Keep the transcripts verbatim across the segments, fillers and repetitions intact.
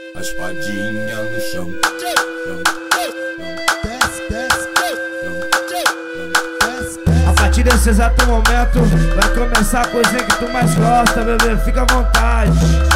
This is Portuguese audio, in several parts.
A espadinha no chão. A partir desse exato momento vai começar a coisinha que tu mais gosta, bebê, fica à vontade.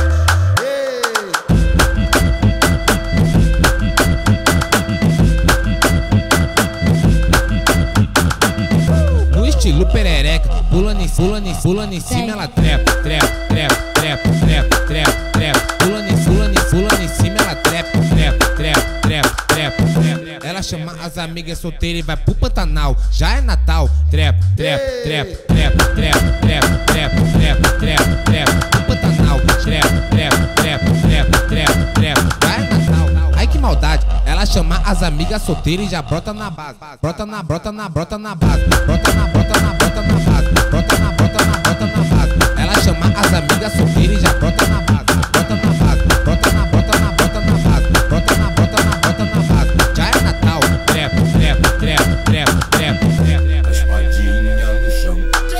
No estilo perereca, pulando em pulando em pulando em cima, ela trepa, trepa, trepa, trepa, trepa, trepa, trepa, pulando em pulando em pulando em cima, ela trepa, trepa, trepa, trepa, trepa, trepa. Ela chama as amigas solteiras e vai pro Pantanal, já é Natal, trepa, trepa, trepa, trepa, trepa, trepa, trepa, trepa, trepa, trepa, pro Pantanal, trepa, trepa, trepa, trepa, trepa, trepa, já é Natal. Ai que maldade, ela chama as amigas solteiras e já brota na base, brota na, brota na, brota na base, brota na, brota na, brota na base, brota na, brota na, brota na base. Ela chama as amigas solteiras e já brota na base, brota na base, brota na, brota na, brota na base, brota na, brota na, brota na base. Já é Natal, trepa, trepa, trepa, trepa, trepa, trepa. A espadinha no chão.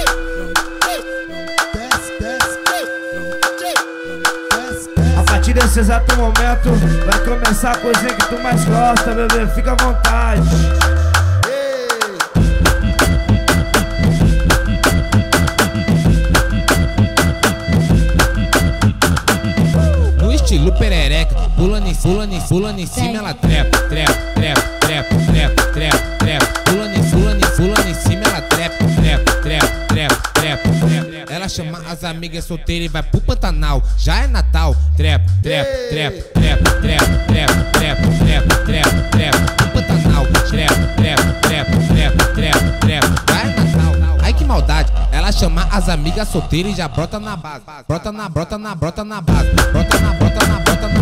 A partir desse exato momento vai começar a coisinha que tu mais gosta, bebê, fica à vontade. No estilo perereca, pulando em pulando em pulando em cima, ela trepa, trepa, trepa, trepa, trepa, trepa, trepa, pulando em pulando em pulando em cima, ela trepa, trepa, trepa, trepa, trepa, trepa. Ela chama as amigas solteiras e vai pro Pantanal, já é Natal, trepa, trepa, trepa, trepa, trepa, trepa, trepa, trepa, trepa, trepa, pro Pantanal, trepa, trepa, trepa, trepa, trepa, trepa, já é Natal. Ai que maldade, ela chama as amigas solteiras e já brota na base, brota na, brota na, brota na base, brota na, brota na, brota na